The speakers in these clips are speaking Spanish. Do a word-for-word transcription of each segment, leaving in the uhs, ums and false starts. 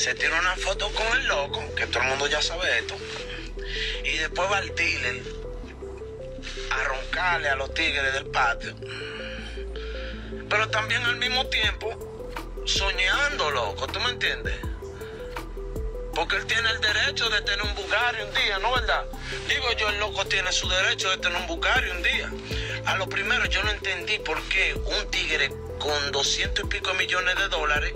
se tira una foto con el loco, que todo el mundo ya sabe esto, y después va al dealer a roncarle a los tigres del patio, pero también al mismo tiempo soñando, loco, ¿tú me entiendes? Porque él tiene el derecho de tener un Bugatti un día, ¿no verdad? Digo yo, el loco tiene su derecho de tener un Bugatti un día. A lo primero yo no entendí por qué un tigre con doscientos y pico millones de dólares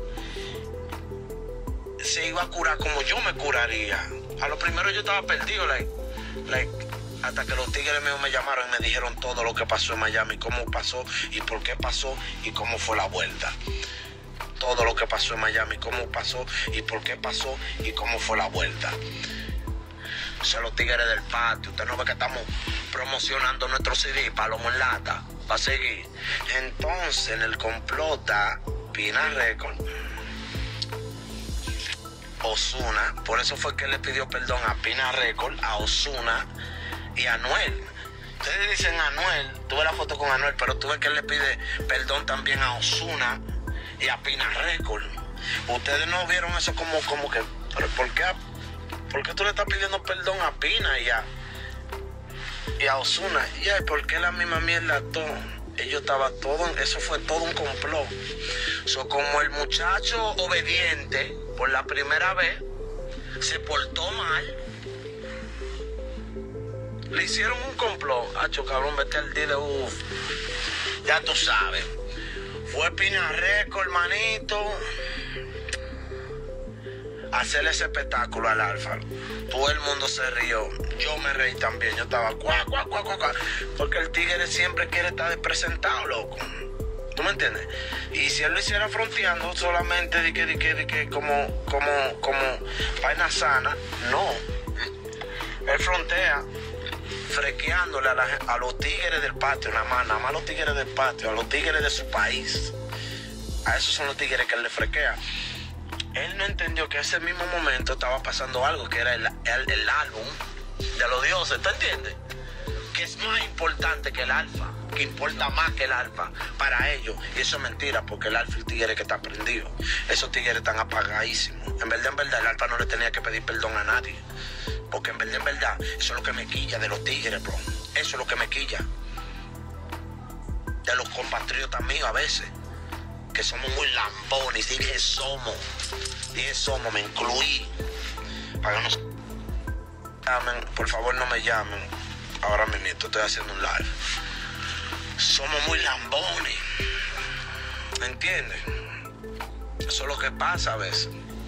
se iba a curar como yo me curaría. A lo primero yo estaba perdido, like, like, hasta que los tigres míos me llamaron y me dijeron todo lo que pasó en Miami, cómo pasó y por qué pasó y cómo fue la vuelta. Todo lo que pasó en Miami, cómo pasó y por qué pasó y cómo fue la vuelta. O sea, los tigres del patio, usted no ve que estamos promocionando nuestro C D, Palomo en Lata, va a seguir. Entonces, en el complot está Pina Record, Ozuna, por eso fue que le pidió perdón a Pina Record, a Ozuna y a Anuel. Ustedes dicen Anuel, tuve la foto con Anuel, pero tú ves que él le pide perdón también a Ozuna y a Pina Record. Ustedes no vieron eso como, como que, ¿por qué, ¿por qué tú le estás pidiendo perdón a Pina y a, y a Ozuna? Y ay, ¿por qué la misma mierda todo? Ellos estaban todo, eso fue todo un complot. So, como el muchacho obediente, por la primera vez, se portó mal, le hicieron un complot. Hacho, cabrón, vete al dile, uff, ya tú sabes. Fue Pina Record, hermanito, a hacerle ese espectáculo al Alfa. Todo el mundo se rió. Yo me reí también. Yo estaba cuá, cuá, cuá, cuá, cuá. Porque el tigre siempre quiere estar despresentado, loco. ¿Tú me entiendes? Y si él lo hiciera fronteando solamente de que, de que, de que como, como, como vaina sana, no. Él frontea frequeándole a, la, a los tigres del patio, nada más, nada más a los tigres del patio, a los tigres de su país. A esos son los tigres que él le frequea. Él no entendió que ese mismo momento estaba pasando algo, que era el, el, el álbum de los dioses, ¿tú entiendes? Que es más importante que el Alfa, que importa más que el Alfa para ellos. Y eso es mentira, porque el Alfa es el tigre que está prendido. Esos tigres están apagadísimos. En verdad, en verdad, el Alfa no le tenía que pedir perdón a nadie. Porque en verdad, en verdad, eso es lo que me quilla de los tigres, bro. Eso es lo que me quilla. De los compatriotas míos a veces. Que somos muy lambones. Dije somos. Dije somos, me incluí. Para que no se llamen, por favor no me llamen. Ahora mismo estoy haciendo un live. Somos muy lambones. ¿Entiendes? Eso es lo que pasa a veces.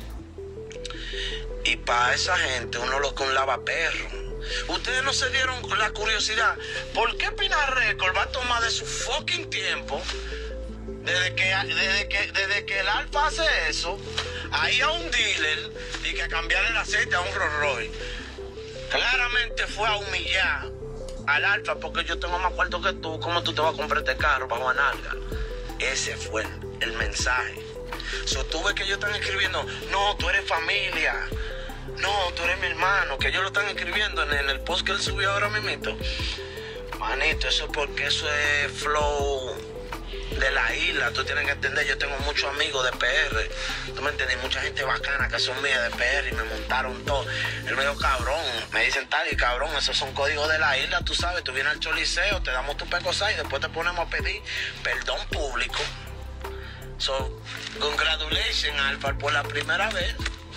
Y para esa gente uno lo que un lavaperro. Ustedes no se dieron la curiosidad. ¿Por qué Pina Record va a tomar de su fucking tiempo? Desde que, desde que, desde que el Alfa hace eso, ahí a un dealer y que cambiarle el aceite a un Rolls Royce. Claramente fue a humillar al Alfa porque yo tengo más cuarto que tú. ¿Cómo tú te vas a comprar este carro para Juan Alga? Ese fue el, el mensaje. So, tú ves que ellos están escribiendo, no, tú eres familia, no, tú eres mi hermano, que ellos lo están escribiendo en, en el post que él subió ahora mismo. Manito, eso es porque eso es flow de la isla. Tú tienes que entender, yo tengo muchos amigos de P R, tú me entiendes, mucha gente bacana que son mías de P R y me montaron todo. Él me dijo, cabrón, me dicen tal y cabrón, esos son códigos de la isla, tú sabes, tú vienes al choliseo, te damos tu pecosá y después te ponemos a pedir perdón público. So, congratulations, Alfa, por la primera vez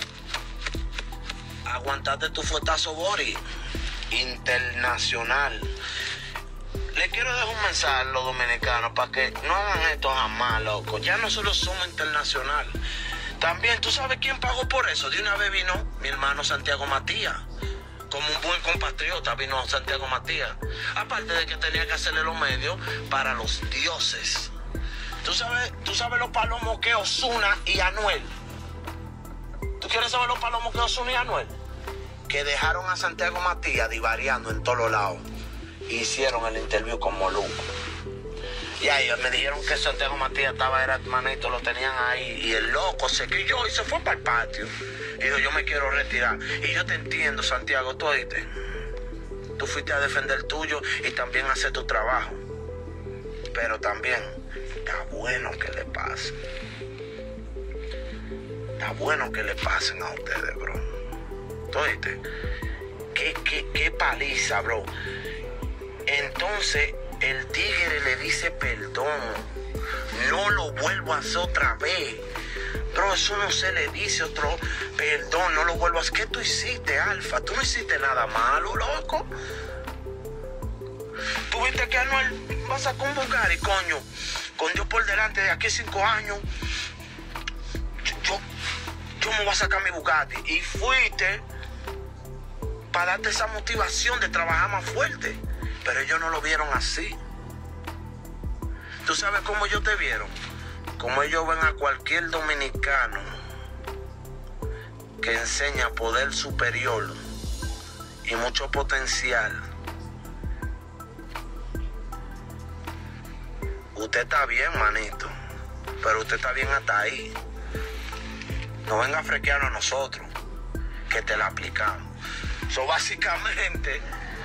aguantaste tu fuetazo Bori internacional. Le quiero dejar un mensaje a los dominicanos para que no hagan esto jamás, loco. Ya nosotros somos internacional. También, ¿tú sabes quién pagó por eso? De una vez vino mi hermano Santiago Matías. Como un buen compatriota vino Santiago Matías. Aparte de que tenía que hacerle los medios para los dioses. ¿Tú sabes, tú sabes los palomos que Ozuna y Anuel? ¿Tú quieres saber los palomos que Ozuna y Anuel? Que dejaron a Santiago Matías divariando en todos los lados. Hicieron el interview con Moluco. Y ahí me dijeron que Santiago Matías estaba, era hermanito, lo tenían ahí. Y el loco se quilló y se fue para el patio. Y dijo, yo me quiero retirar. Y yo te entiendo, Santiago, tú oíste. Tú fuiste a defender el tuyo y también a hacer tu trabajo. Pero también, está bueno que le pase. Está bueno que le pasen a ustedes, bro. ¿Tú oíste? ¿Qué, qué, qué paliza, bro? Entonces, el tigre le dice perdón. No lo vuelvo a hacer otra vez. Bro, eso no se le dice otro perdón, no lo vuelvo a hacer. ¿Qué tú hiciste, Alfa? Tú no hiciste nada malo, loco. Tú viste que Anuel va a sacar un Bugatti, coño. Con Dios por delante, de aquí a cinco años. Yo, yo, yo me voy a sacar mi Bugatti. Y fuiste para darte esa motivación de trabajar más fuerte. Pero ellos no lo vieron así. ¿Tú sabes cómo ellos te vieron? Como ellos ven a cualquier dominicano que enseña poder superior y mucho potencial. Usted está bien, manito, pero usted está bien hasta ahí. No venga a frequearnos a nosotros, que te la aplicamos. So, básicamente,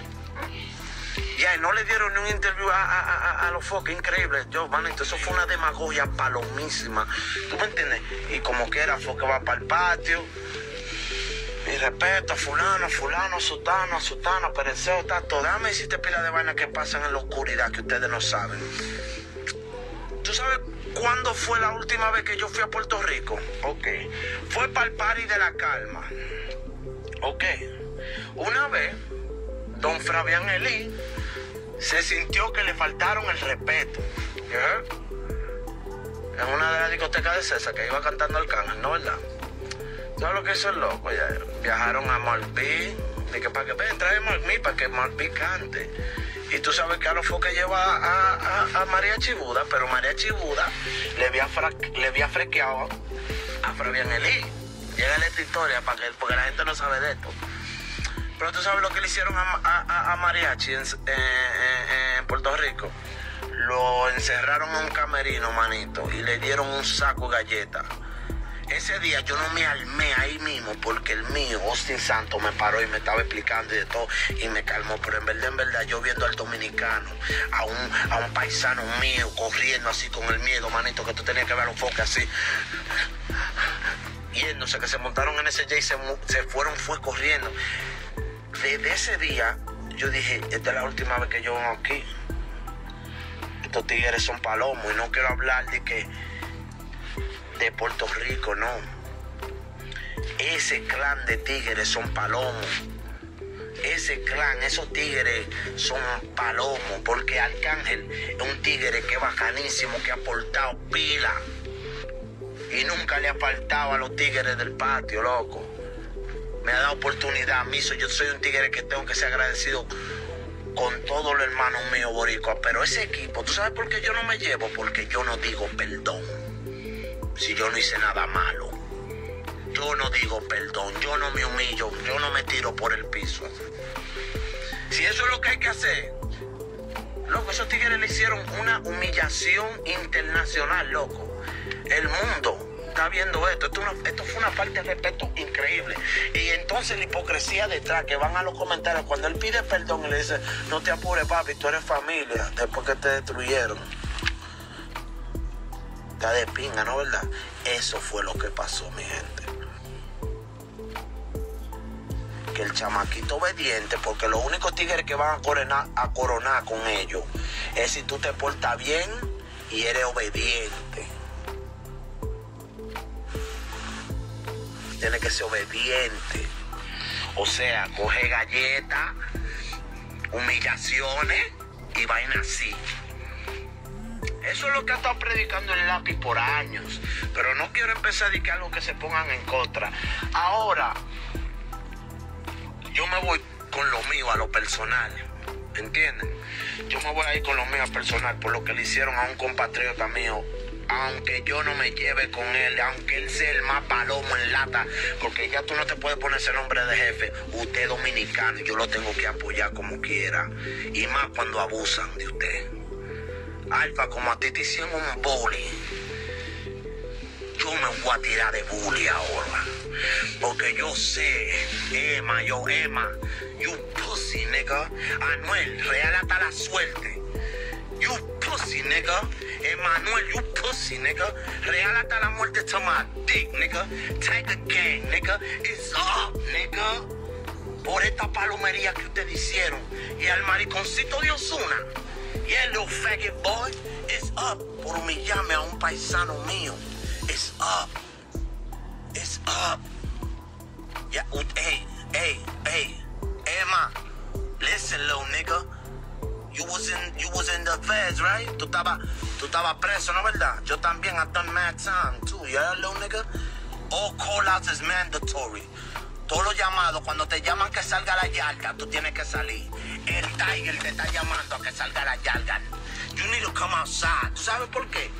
ya no le dieron ni un interview a, a, a, a los foques, increíble. Yo, manito, eso fue una demagogia palomísima. ¿Tú me entiendes? Y como quiera, Foque va para el patio. Mi respeto a fulano, fulano, sutano, sutano, pereceo, tato. Déjame decirte pila de vainas que pasan en la oscuridad que ustedes no saben. ¿Tú sabes cuándo fue la última vez que yo fui a Puerto Rico? Ok. Fue para el party de la calma. Ok. Una vez, don Fabián Elí se sintió que le faltaron el respeto. ¿Yeah? En una de las discotecas de César, que iba cantando el cángel, ¿no, verdad? ¿Sabes lo que hizo el loco? Ya viajaron a Malví, de que para que ven, trae Malví, para que Malví cante. Y tú sabes que a los foques lleva a, a, a María Chibuda, pero María Chibuda le había, fra, le había frequeado a Fabián Elí. Llega esta historia, para que, porque la gente no sabe de esto. Pero tú sabes lo que le hicieron a, a, a Mariachi en, en, en Puerto Rico. Lo encerraron en un camerino, manito, y le dieron un saco de galletas. Ese día yo no me armé ahí mismo porque el mío, Austin Santos, me paró y me estaba explicando y de todo y me calmó. Pero en verdad, en verdad, yo viendo al dominicano, a un, a un paisano mío corriendo así con el miedo, manito, que tú tenías que ver a los foques así. Yéndose, que se montaron en ese jet y se, se fueron, fue corriendo. Desde ese día, yo dije, esta es la última vez que yo vengo aquí. Estos tigres son palomos y no quiero hablar de que de Puerto Rico, no. Ese clan de tigres son palomos. Ese clan, esos tigres son palomos, porque Arcángel es un tigre que es bacanísimo, que ha aportado pila. Y nunca le ha faltado a los tigres del patio, loco. Me ha dado oportunidad a mí. Yo soy un tigre que tengo que ser agradecido con todos los hermanos míos boricuas. Pero ese equipo, ¿tú sabes por qué yo no me llevo? Porque yo no digo perdón. Si yo no hice nada malo. Yo no digo perdón. Yo no me humillo. Yo no me tiro por el piso. Si eso es lo que hay que hacer. Loco, esos tigres le hicieron una humillación internacional, loco. El mundo está viendo esto. Esto, una, esto fue una falta de respeto increíble. Y entonces la hipocresía detrás, que van a los comentarios cuando él pide perdón y le dice, no te apures, papi, tú eres familia, después que te destruyeron. Está de pinga, ¿no, verdad? Eso fue lo que pasó, mi gente. Que el chamaquito obediente, porque los únicos tigres que van a coronar, a coronar con ellos es si tú te portas bien y eres obediente. Tiene que ser obediente. O sea, coge galletas, humillaciones y vainas así. Eso es lo que ha estado predicando el lápiz por años. Pero no quiero empezar a dedicar algo que se pongan en contra. Ahora, yo me voy con lo mío a lo personal. ¿Entienden? Yo me voy a ir con lo mío a personal por lo que le hicieron a un compatriota mío. Aunque yo no me lleve con él, aunque él sea el más palomo en lata, porque ya tú no te puedes poner ese nombre de jefe. Usted es dominicano y yo lo tengo que apoyar como quiera. Y más cuando abusan de usted. Alfa, como a ti te hicieron un bully, yo me voy a tirar de bully ahora. Porque yo sé, Emma, yo, Emma, you pussy, nigga. Anuel, real hasta la suerte. You pussy. pussy, nigga. Emmanuel, you pussy, nigga. Real hasta la muerte to my dick, nigga. Take a gang, nigga. It's up, nigga. Por esta palomería que ustedes hicieron. Y al mariconcito de Ozuna. Y el little faggot boy. It's up. Por humillarme a un paisano mío. It's up. It's up. Yeah, hey, hey, hey. Emma. Listen, little nigga. You was in, you was in the feds, right? Tú estabas, tú estabas preso, ¿no verdad? Yo también, I've done mad time, too, yeah, little nigga? All call-outs is mandatory. Todos los llamados, cuando te llaman que salga la yarda, tú tienes que salir. El Tiger te está llamando a que salga la yarda. You need to come outside. ¿Tú sabes por qué?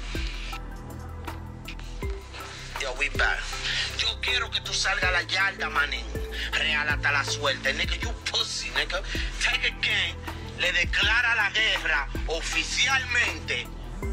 Yo, we back. Yo quiero que tú salgas a la yarda, manín. Real hasta la suerte. Nigga, you pussy, nigga. Take a game. Le declara la guerra oficialmente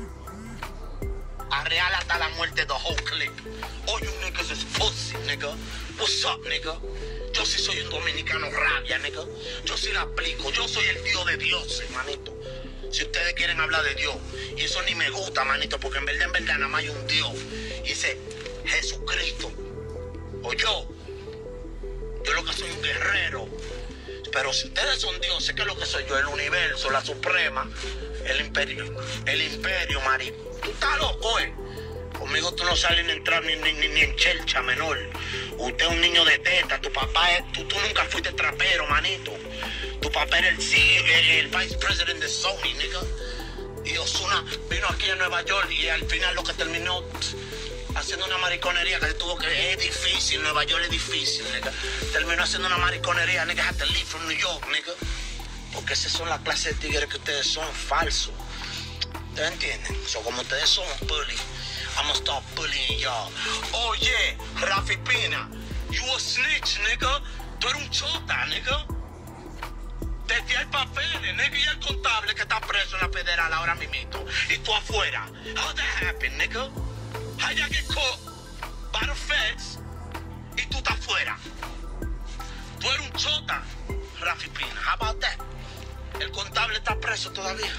a Real hasta la muerte the whole clip. All you niggas is pussy, nigga. What's up, nigga? Yo sí soy un dominicano rabia, nigga. Yo sí la aplico. Yo soy el Dios de dioses, manito. Si ustedes quieren hablar de Dios. Y eso ni me gusta, manito, porque en verdad, en verdad, nada más hay un Dios. Y ese Jesucristo. O yo. Yo lo que soy un guerrero. Pero si ustedes son dioses, ¿qué es lo que soy yo? El universo, la suprema, el imperio. El imperio, marico. Tú estás loco, eh. Conmigo tú no sales ni entrar ni, ni, ni en chelcha, menor. Usted es un niño de teta. Tu papá es... Tú, tú nunca fuiste trapero, manito. Tu papá era el, C E O, el, el vice president de Sony, nigga. Y Ozuna vino aquí a Nueva York y al final lo que terminó haciendo una mariconería que tuvo que... Es difícil, Nueva York es difícil, nigga. Terminó haciendo una mariconería, nigga, had to leave from New York, nigga. Porque esas son las clases de tigres que ustedes son, falsos. ¿Ustedes entienden? So, como ustedes son bully, I'm gonna start bullying y'all. Oh, yeah, Rafi Pina, you a snitch, nigga. Tú eres un chota, nigga. Desde el papel, nigga, y el contable que está preso en la federal ahora mismito. Y tú afuera. How that happen, nigga? How you get caught by the feds y tú estás afuera? Tú eres un chota, Rafi Pina. How about that? El contable está preso todavía.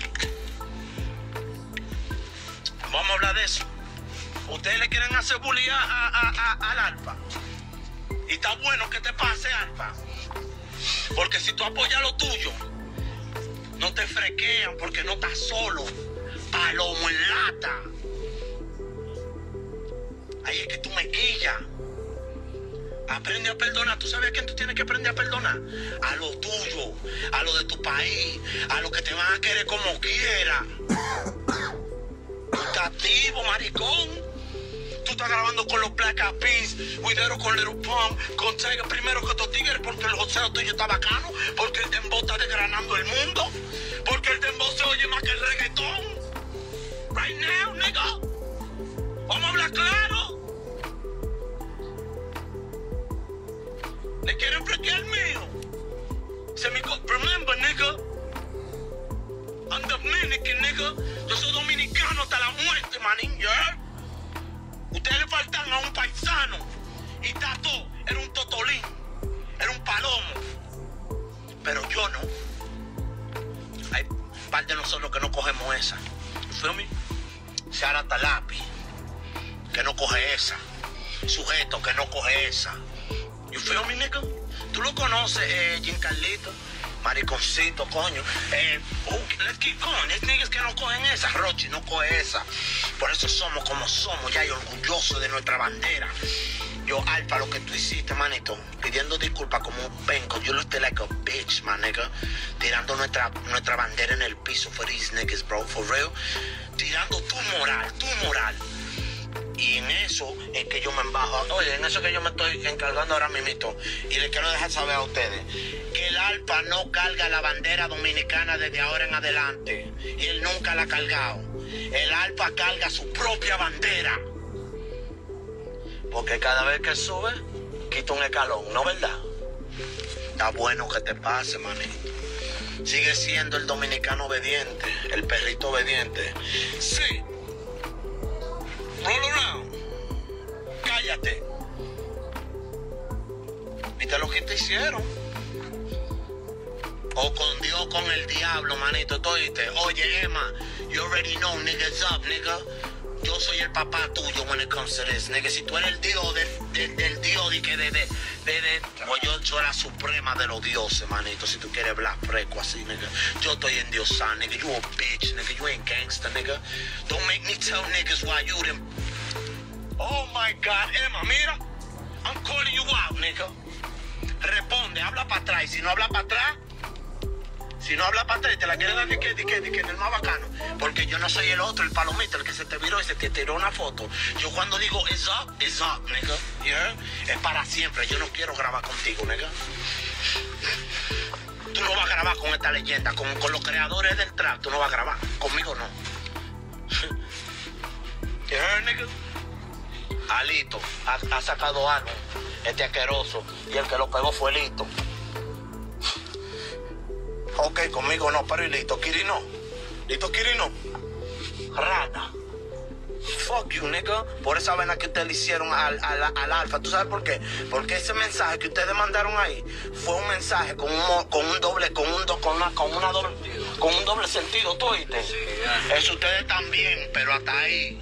Vamos a hablar de eso. Ustedes le quieren hacer bullying a, a, a, al Alfa. Y está bueno que te pase, Alfa. Porque si tú apoyas lo tuyo, no te frequean porque no estás solo. Palomo en lata. Ahí es que tú me quillas. Aprende a perdonar. ¿Tú sabes a quién tú tienes que aprender a perdonar? A lo tuyo, a lo de tu país, a lo que te van a querer como quiera. Tú estás activo, maricón. Tú estás grabando con los Black Eyed Peas, Widero con Little Pump, con Tiger primero que estos tigres porque el joseo tuyo está bacano, porque el dembow está desgranando el mundo, porque el dembow se oye más que el reggaetón. Right now, nigga. Vamos a hablar claro. ¿Le quieren frequear mío? Se me... Remember, nigga. I'm Dominican, nigga. Yo soy dominicano hasta la muerte, manín, ¿ya? Ustedes le faltan a un paisano. Y Tato era un totolín. Era un palomo. Pero yo no. Hay un par de nosotros que no cogemos esa. You feel me? Sara Talapi, que no coge esa. Sujeto que no coge esa. You feel me, nigga? Tú lo conoces, eh, Giancarlito. Mariconcito, coño. Eh, oh, let's keep going. Es niggas que no cogen esa. Rochi no coge esa. Por eso somos como somos, ya y orgullosos de nuestra bandera. Yo, Alfa, lo que tú hiciste, manito, pidiendo disculpas como un penco. You looked like a bitch, man, nigga. Tirando nuestra, nuestra bandera en el piso for these niggas, bro. For real. Tirando tu moral, tu moral. Y en eso es que yo me embajo. Oye, en eso es que yo me estoy encargando ahora mismo. Y les quiero dejar saber a ustedes que el Alfa no carga la bandera dominicana desde ahora en adelante. Y él nunca la ha cargado. El Alfa carga su propia bandera. Porque cada vez que sube, quita un escalón, ¿no verdad? Está bueno que te pase, manito. Sigue siendo el dominicano obediente, el perrito obediente. Sí. Roll around. Cállate. ¿Viste lo que te hicieron? O con Dios, con el diablo, manito, ¿tú oíste? Oye, Emma, you already know, nigga, it's up, nigga. Yo soy el papá tuyo when it comes to this, nigga. Si tú eres el Dios del, del, del Dios de que de, de, de, de, pues yo soy la suprema de los dioses, manito. Si tú quieres hablar fresco así, nigga. Yo estoy en Dios, nigga. You a bitch, nigga. You ain't gangster, nigga. Don't make me tell niggas why you them. Oh my God, Emma, mira. I'm calling you out, nigga. Responde, habla para atrás. Y si no habla para atrás, si no habla para atrás, te la quieres dar de que, de que, de que en el más bacano. Porque yo no soy el otro, el palomita, el que se te viró y se te tiró una foto. Yo cuando digo it's up, it's up, nigga. Yeah? Es para siempre. Yo no quiero grabar contigo, nigga. Tú no vas a grabar con esta leyenda, con, con los creadores del trap. Tú no vas a grabar. Conmigo no. You heard, nigga? Alito ha, ha sacado algo, este asqueroso, y el que lo pegó fue Lito. Ok, conmigo no, pero y Lito Kiri no. Lito Kiri no. Rata. Fuck you, nigga. Por esa vena que ustedes le hicieron al, al, al Alfa. ¿Tú sabes por qué? Porque ese mensaje que ustedes mandaron ahí fue un mensaje con un, con un doble, con un, con una, con una doble, con un doble sentido, ¿tú oíste? Sí, yeah. Eso ustedes también, pero hasta ahí.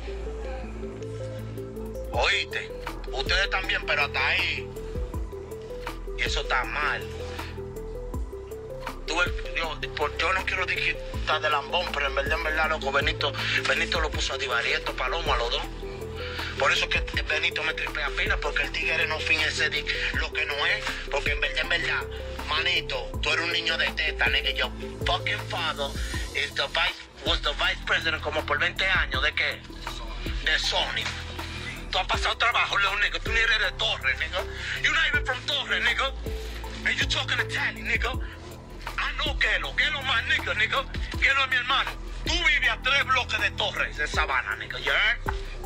¿Oíste? Ustedes también, pero hasta ahí. Y eso está mal. Tú, yo, yo no quiero decir que está de lambón, pero en verdad, en verdad, loco, Benito, Benito lo puso a Divarieto, Palomo, a los dos. Por eso que Benito me tripea pila, porque el tigre no finge ser lo que no es. Porque en verdad, en verdad, manito, tú eres un niño de teta, nigga. Your fucking father is the vice, was the vice president como por veinte años. ¿De qué? De Sony. Tú has pasado trabajo, little nigga. Tú ni eres de Torres, nigga. You're not even from Torres, nigga. And you talking Italian, nigga. I know Kelo. Kelo más nigga, nigga. Kelo es mi hermano. Tú vives a tres bloques de Torres, de Sabana, nigga. Yeah?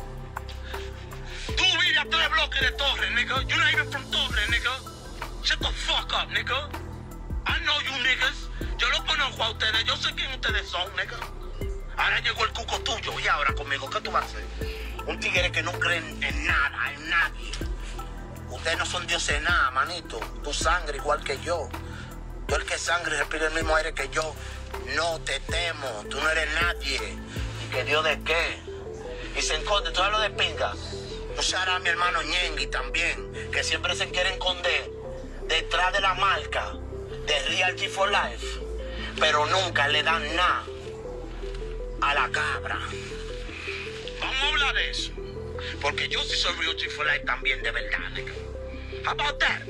Tú vives a tres bloques de Torres, nigga. You're not even from Torres, nigga. Shut the fuck up, nigga. I know you niggas. Yo lo conozco a ustedes. Yo sé quién ustedes son, nigga. Ahora llegó el cuco tuyo. Y ahora conmigo, ¿qué tú vas a hacer? Un tigre que no cree en nada, en nadie. Ustedes no son dioses de nada, manito. Tu sangre igual que yo. Tú el que sangre y respira el mismo aire que yo. No te temo. Tú no eres nadie. ¿Y que Dios de qué? Y se esconde. ¿Tú sabes lo de pinga? Un shout out a mi hermano Ñengui también. Que siempre se quiere esconder detrás de la marca de Real G for Life. Pero nunca le dan nada a la cabra. Vamos a hablar de eso. Porque yo sí soy Real G for Life también, de verdad, nigga. How about that?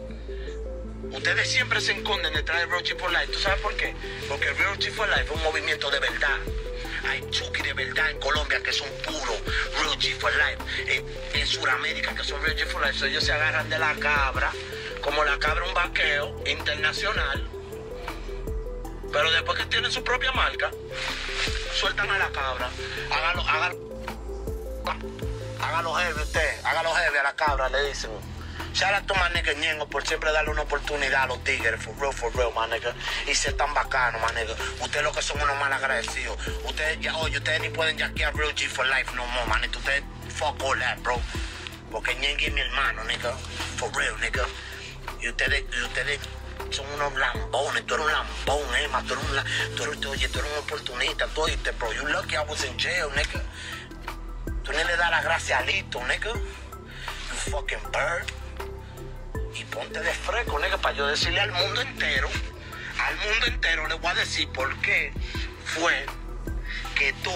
Ustedes siempre se esconden detrás de Real G for Life. ¿Tú sabes por qué? Porque Real G for Life es un movimiento de verdad. Hay Chucky de verdad en Colombia que son puros Real G for Life. En, en Sudamérica que son Real G for Life. So ellos se agarran de la cabra, como la cabra un vaqueo internacional. Pero después que tienen su propia marca, sueltan a la cabra. Hágalo, hágalo. Hágalo heavy usted, hágalo heavy a la cabra, le dicen. Shout out to my nigga Ñengo por siempre darle una oportunidad a los tigres, for real, for real, my nigga. Y ser tan bacano, my nigga. Ustedes lo que son unos mal agradecidos. Ustedes ya, oye, ustedes ni pueden jackear Real G for Life no more, man. Ustedes fuck all that, bro. Porque Ñengo es mi hermano, nigga. For real, nigga. Y ustedes, y ustedes son unos lambones. Tú eres un lambón, eh, man. Tú eres un, tú eres, oye, tú eres un oportunista. Tú oíste, bro. You lucky I was in jail, nigga. Tú ni le das la gracia a Lito, nigga. You fucking bird. Y ponte de fresco, nigga, para yo decirle al mundo entero, al mundo entero le voy a decir por qué fue que tú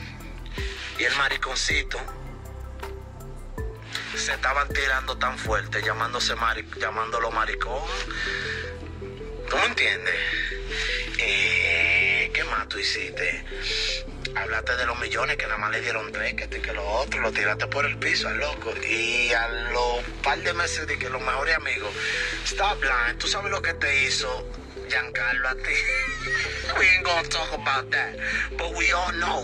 y el mariconcito se estaban tirando tan fuerte, llamándose mari, llamándolo maricón. ¿Tú me entiendes? Eh, ¿Qué más tú hiciste? Hablaste de los millones que nada más le dieron tres, que este que los otros, lo tiraste por el piso al loco. Y a los par de meses de que los mejores amigos, stop lying, tú sabes lo que te hizo Giancarlo a ti. We ain't gonna talk about that, but we all know.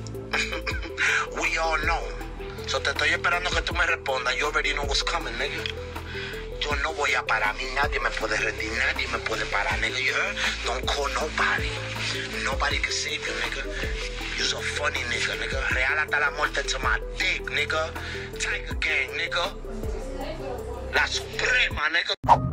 We all know. So te estoy esperando que tú me respondas. You already know what's coming, nigga. Yo no voy a parar, a mí nadie me puede rendir, nadie me puede parar, nigga. You heard? Don't call nobody. Nobody can save you, nigga. You're so funny, nigga, nigga. Real hasta la muerte to my dick, nigga. Tiger Gang, nigga. La Suprema, nigga.